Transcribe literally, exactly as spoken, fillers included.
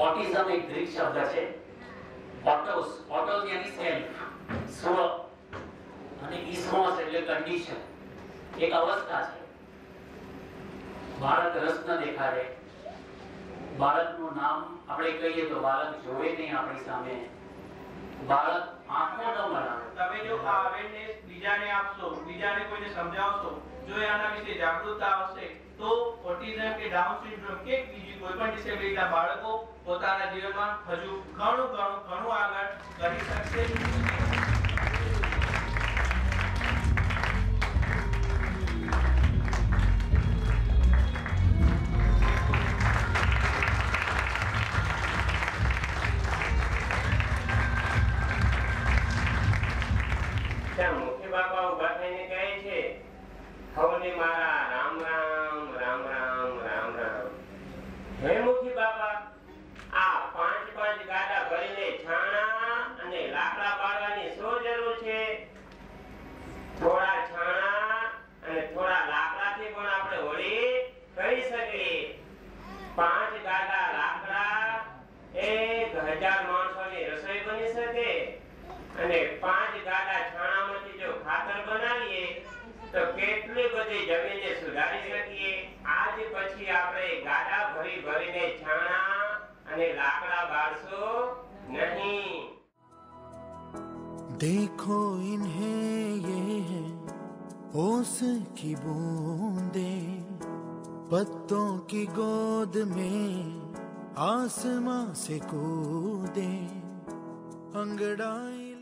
Autism एक Greek शब्द है। ऑटोस ऑटोस यानी सेल्फ, स्व, અને ઇસ્મોસ એટલે કન્ડિશન, એક અવસ્થા છે। બાળક રસ ન દેખાડે, બાળકનું નામ આપણે કહીએ તો બાળક જોવે નહીં આપણી સામે, બાળક આંખો ન બનાવે। તમે જો આ અવેરનેસ બીજાને આપશો, બીજાને કોઈને સમજાવશો, જો આના વિશે જાગૃતતા આવશે તો ઓટિઝમ કે ડાઉન સિન્ડ્રોમ કે બીજી કોઈ પણ ડિસેબિલિટીના બાળકો પોતાના જીવનમાં હજુ ઘણું ઘણું ઘણું આગળ કરી શકશે। મુખ્ય બાપા ઉભા થઈને કહે છે, હવને મારા રામ રામ રામ રામ રામ રામ। હે મુખી બાપા, આ પાંચ પાંચ ગાડા ભરીને છાણા અને લાકડા પાડવાની શું જરૂર છે? થોડા છાણા અને થોડા લાકડાથી પણ આપણે હોળી કરી શકીએ। પાંચ ગાડા લાકડા એક હજાર માણસોની રસોઈ બની શકે અને પાંચ ગાડા છાણામાંથી જો ખાતર બનાવીએ તો કેટલી બધી જમીને સુધારી શકીએ। આજ પછી આપણે ગાડા ભરી ભરીને છાણા અને લાકડા બાળશો નહીં। देखो इन्हें ये है ओस की बूंदें, पत्तों की गोद में आसमां से कूदे, अंगड़ाई